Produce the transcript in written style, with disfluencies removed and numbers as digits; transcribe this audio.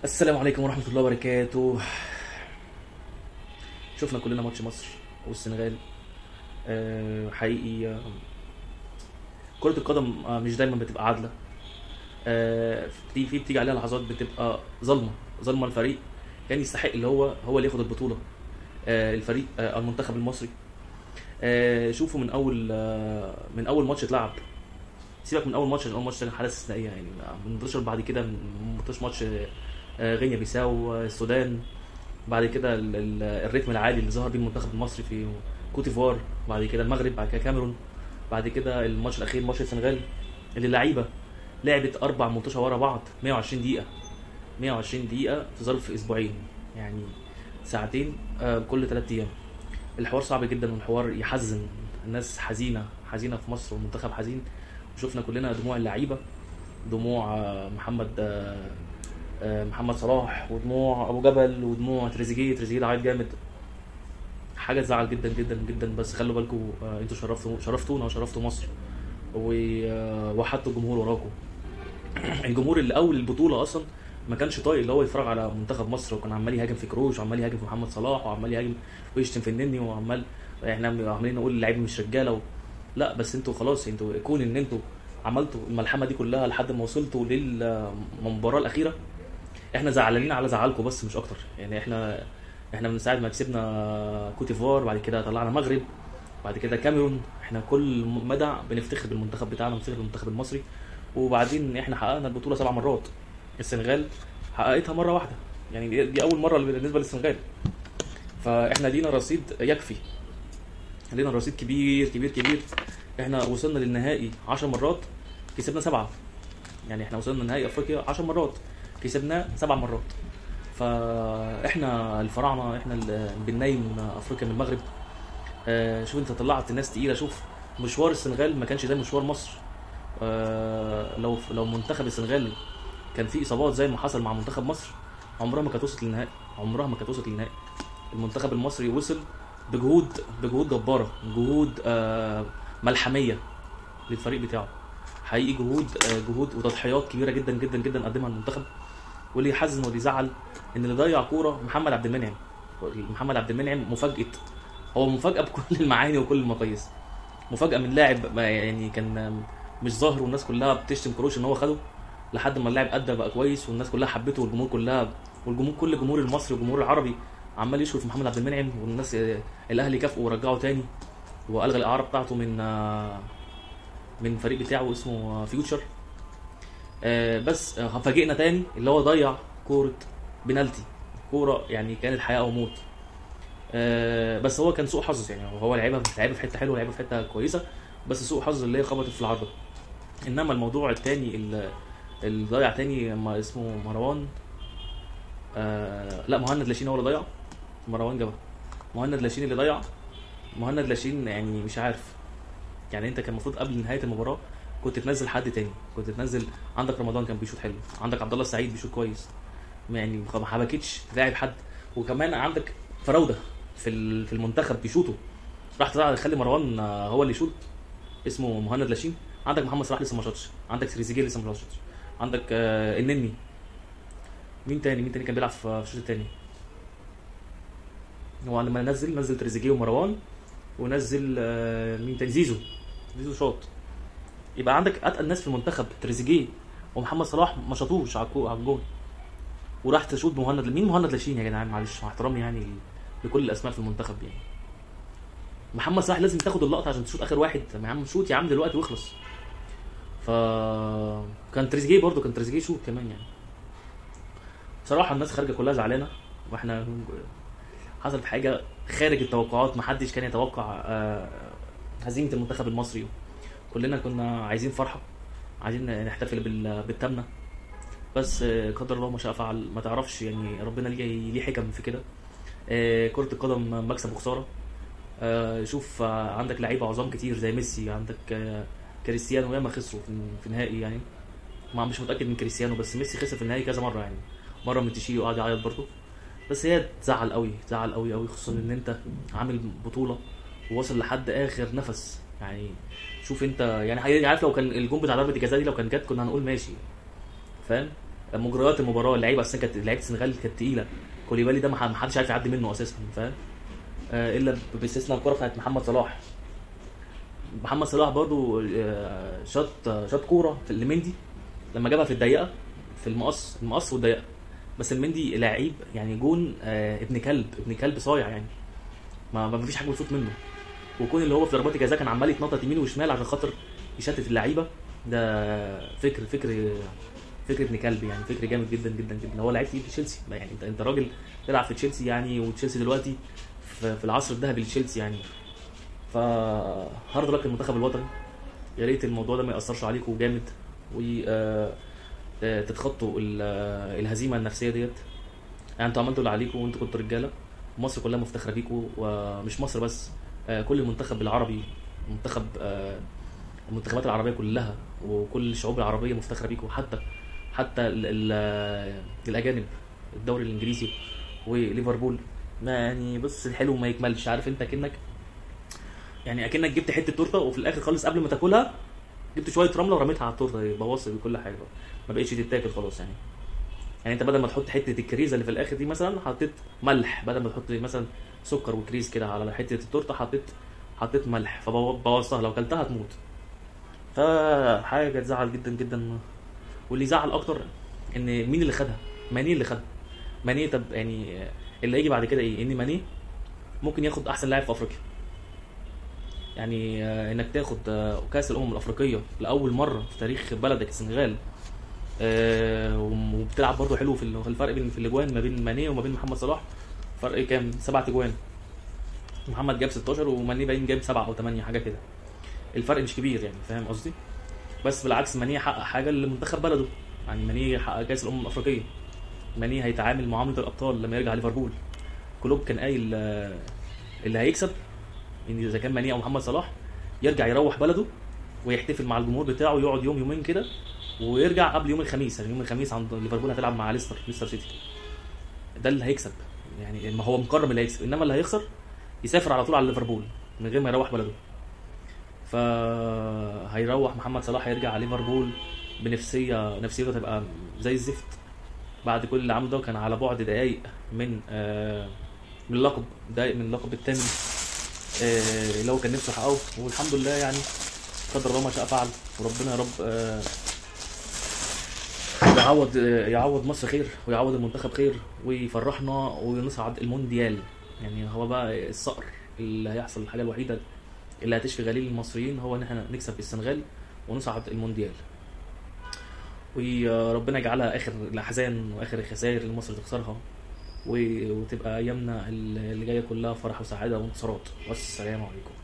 السلام عليكم ورحمة الله وبركاته. شفنا كلنا ماتش مصر والسنغال. حقيقي، كرة القدم مش دايما بتبقى عادلة. بتيجي عليها لحظات بتبقى ظلمة الفريق كان يستحق اللي هو اللي ياخد البطولة. الفريق، المنتخب المصري. شوفوا من أول ماتش اتلعب. سيبك من أول ماتش، عشان أول ماتش كان حالة استثنائية يعني. منتشر بعد كده ماتش غينيا بيساو، السودان. بعد كده الريتم العالي اللي ظهر بيه المنتخب المصري في كوتيفوار، بعد كده المغرب، بعد كده كاميرون، بعد كده الماتش الاخير ماتش السنغال، اللي اللعيبه لعبت 4 ماتشات ورا بعض 120 دقيقه. 120 دقيقه في ظرف اسبوعين، يعني ساعتين كل 3 ايام. الحوار صعب جدا والحوار يحزن. الناس حزينه في مصر والمنتخب حزين. وشفنا كلنا دموع اللعيبه، دموع محمد صلاح، ودموع ابو جبل، ودموع تريزيجيه ده عيط جامد. حاجه تزعل جدا جدا جدا. بس خلوا بالكم، انتوا شرفتونا وشرفتوا مصر، وحطوا الجمهور وراكم. الجمهور اللي اول البطوله اصلا ما كانش طايق اللي هو يتفرج على منتخب مصر، وكان عمال يهاجم في كروش، وعمال يهاجم في محمد صلاح، وعمال يهاجم ويشتم في النني، وعمال احنا عمالين نقول اللعيبه مش رجاله لا، بس انتوا خلاص، انتوا كون ان انتوا عملتوا الملحمه دي كلها لحد ما وصلتوا للمباراه الاخيره. احنا زعلانين على زعلكم بس مش اكتر يعني. احنا من ساعه ما كسبنا كوتيفوار، بعد كده طلعنا مغرب، بعد كده كاميرون. احنا كل مدى بنفتخر بالمنتخب بتاعنا، بنفتخر بالمنتخب المصري. وبعدين احنا حققنا البطوله 7 مرات. السنغال حققتها مره واحده، يعني دي اول مره بالنسبه للسنغال. فاحنا لينا رصيد يكفي، لينا رصيد كبير كبير كبير. احنا وصلنا للنهائي 10 مرات، كسبنا 7. يعني احنا وصلنا نهائي افريقيا 10 مرات، كسبناه 7 مرات. فاحنا الفراعنه، احنا اللي بننيم افريقيا من المغرب. شوف انت طلعت ناس تقيله. شوف مشوار السنغال ما كانش زي مشوار مصر. لو منتخب السنغال كان فيه اصابات زي ما حصل مع منتخب مصر، عمرها ما كانت وصلت للنهائي. المنتخب المصري وصل بجهود جباره، جهود ملحميه للفريق بتاعه. حقيقي جهود وتضحيات كبيره جدا جدا جدا قدمها المنتخب. واللي يحزن واللي يزعل ان اللي ضيع كوره محمد عبد المنعم. مفاجاه، هو مفاجاه بكل المعاني وكل المقاييس. مفاجاه من لاعب يعني كان مش ظاهر، والناس كلها بتشتم كروش ان هو خده، لحد ما اللاعب ادى بقى كويس، والناس كلها حبته، كل الجمهور المصري والجمهور العربي عمال يشكر في محمد عبد المنعم. والناس الاهلي كافئوا ورجعوا تاني، والغى الاعاره بتاعته من فريق بتاعه اسمه فيوتشر. بس فاجئنا تاني اللي هو ضيع كوره بنالتي، كوره يعني كانت حياه او موت. بس هو كان سوء حظ يعني. هو لعيبه في حته حلوه، لعيبه في حته كويسه، بس سوء حظ اللي هي خبطت في العارضه. انما الموضوع التاني اللي ضيع تاني ما اسمه مروان. لا، مهند لاشين هو اللي ضيع. مروان جابها، مهند لاشين اللي ضيع. مهند لاشين يعني مش عارف يعني. انت كان المفروض قبل نهايه المباراه كنت تنزل حد تاني، كنت تنزل. عندك رمضان كان بيشوط حلو، عندك عبد الله السعيد بيشوط كويس، يعني ما حبكتش تلاعب حد. وكمان عندك فراوده في المنتخب بيشوطوا، راح تخلي مروان هو اللي يشوط. اسمه مهند لاشين. عندك محمد صلاح لسه ما شاطش، عندك تريزيجيه لسه ما شاطش، عندك النني. مين تاني كان بيلعب في الشوط التاني؟ هو لما نزل تريزيجيه ومروان، ونزل مين تاني؟ زيزو شاط. يبقى عندك اتقل ناس في المنتخب تريزيجيه ومحمد صلاح ما شاطوش على الجون، وراح تشوط بمهند. مين مهند لاشين يا جدعان؟ معلش مع احترامي يعني لكل الاسماء في المنتخب يعني. محمد صلاح لازم تاخد اللقطه عشان تشوط اخر واحد. يا عم شوط يا عم دلوقتي واخلص. ف كان تريزيجيه شوط كمان يعني. بصراحه الناس خارجه كلها زعلانه، واحنا حصلت حاجه خارج التوقعات. محدش كان يتوقع هزيمه المنتخب المصري. كلنا كنا عايزين فرحه، عايزين نحتفل بالتامنه. بس قدر الله ما شاء فعل. ما تعرفش يعني، ربنا ليه حكم في كده. كرة القدم مكسب وخسارة. شوف، عندك لعيبة عظام كتير زي ميسي، عندك كريستيانو ياما خسروا في نهائي يعني. ما مش متأكد من كريستيانو، بس ميسي خسر في النهائي كذا مرة يعني. مرة من تشيلي وقعد يعيط برضه. بس هي تزعل قوي، تزعل قوي قوي، خصوصا ان انت عامل بطولة وواصل لحد اخر نفس يعني. شوف انت يعني عارف، لو كان الجون بتاع ضربة الجزاء دي لو كان جت كنا هنقول ماشي، فاهم؟ مجريات المباراه، اللعيبه اصلا كانت لعيبه السنغال كانت تقيله. كوليبالي ده ما حدش عارف يعدي منه اساسا، فاهم؟ الا باستثناء الكره بتاعت محمد صلاح. محمد صلاح برضو شاط كوره في المندي لما جابها في الضيقه، في المقص والضيقه. بس المندي لعيب يعني جون ابن كلب صايع يعني، ما فيش حاجه بتفوت منه. وكون اللي هو في ضربات الجزاء كان عمال يتنطط يمين وشمال عشان خاطر يشتت اللعيبه. ده فكر ابن كلب يعني، فكر جامد جدا جدا جدا. هو لعيب في تشيلسي يعني، انت راجل تلعب في تشيلسي يعني، وتشيلسي دلوقتي في العصر الذهبي لتشيلسي يعني. فهارد لك المنتخب الوطني، يا ريت الموضوع ده ما ياثرش عليكم جامد، و تتخطوا الهزيمه النفسيه ديت. يعني انتوا عملتوا اللي عليكم وانتوا كنتوا رجاله. مصر كلها مفتخره بيكم، ومش مصر بس، كل المنتخب العربي، منتخب المنتخبات العربيه كلها وكل الشعوب العربيه مفتخره بيكم. حتى الاجانب، الدوري الانجليزي وليفربول. ما يعني بص، الحلو ما يكملش. عارف انت اكنك جبت حته تورته، وفي الاخر خالص قبل ما تاكلها جبت شويه رمله ورميتها على التورته، بوظت كل حاجه، ما بقتش تتاكل خلاص يعني. انت بدل ما تحط حته الكريزه اللي في الاخر دي مثلا، حطيت ملح. بدل ما تحط مثلا سكر وكريز كده على حته التورته، حطيت ملح، فبوظتها. لو كلتها هتموت. فحاجه تزعل جدا جدا. واللي يزعل اكتر ان مين اللي خدها؟ ماني اللي خدها. ماني. طب يعني اللي هيجي بعد كده ايه؟ ان ماني ممكن ياخد احسن لاعب في افريقيا. يعني انك تاخد كاس الامم الافريقيه لاول مره في تاريخ بلدك السنغال، وبتلعب برضه حلو في الفرق بين في الاجوان ما بين ماني وما بين محمد صلاح. فرق كام؟ 7 اجوان. محمد جاب 16 وماني باين جاب 7 او 8 حاجه كده. الفرق مش كبير يعني، فاهم قصدي؟ بس بالعكس ماني حقق حاجه لمنتخب بلده. يعني ماني حقق كاس الامم الافريقيه. ماني هيتعامل معامله الابطال لما يرجع ليفربول. كلوب كان قايل اللي هيكسب ان اذا كان ماني او محمد صلاح يرجع يروح بلده ويحتفل مع الجمهور بتاعه، يقعد يومين كده ويرجع قبل يوم الخميس. يعني يوم الخميس عند ليفربول هتلعب مع ليستر سيتي. ده اللي هيكسب يعني، ما هو مقرر اللي هيكسب. انما اللي هيخسر يسافر على طول على ليفربول من غير ما يروح بلده. فهيروح محمد صلاح يرجع على ليفربول نفسيته تبقى زي الزفت بعد كل اللي عمله ده. كان على بعد دقايق من اللقب، دقايق من اللقب الثامن اللي هو كان نفسه يحققه. والحمد لله يعني، قدر الله ما شاء فعل. وربنا يا رب يعوض مصر خير، ويعوض المنتخب خير، ويفرحنا ونصعد المونديال. يعني هو بقى الصقر اللي هيحصل. الحاجه الوحيده اللي هتشفي غليل المصريين هو ان احنا نكسب في السنغال ونصعد المونديال. وربنا يجعلها اخر الاحزان واخر الخسائر اللي مصر تخسرها، وتبقى ايامنا اللي جايه كلها فرح وسعاده وانتصارات. والسلام عليكم.